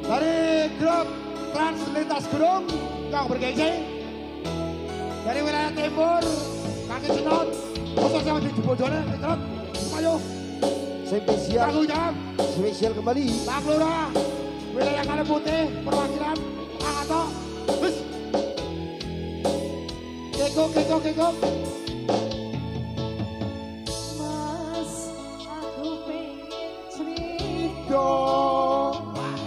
dari grup Trans Lintas Gunung yang bergengsi dari wilayah timur kaki senot khususnya di Bojone Mitrot ayo spesial tanggung jawab spesial kembali Pak Lurah wilayah Kalim Putih perwakilan Angato bus kekok Mas aku pengen cerita do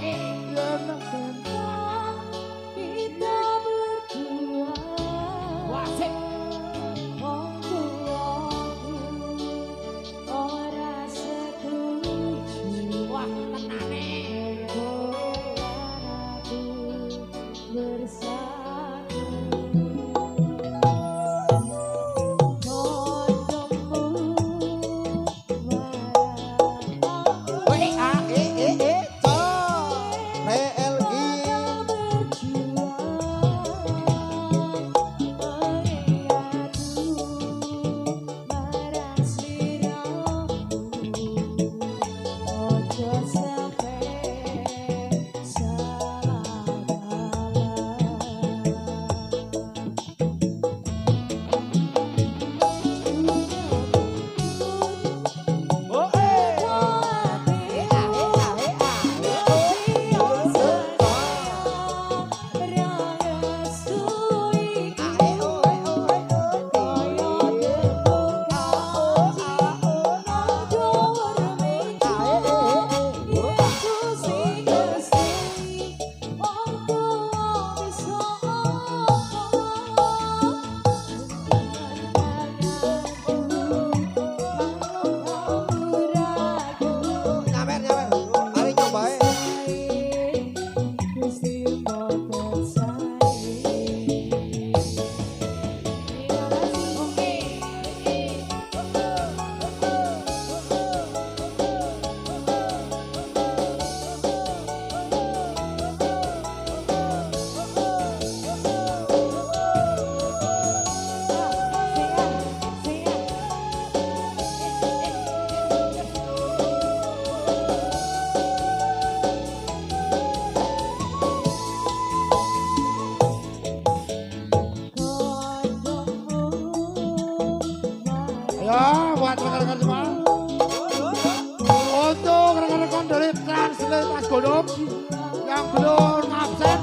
tentang kita berdua. wasik Wong tuaku ora setuju. wah tenane Goyang aku bersatu. ya buat rekan-rekan semua untuk rekan-rekan dari Trans Lintas Gunung yang belum absen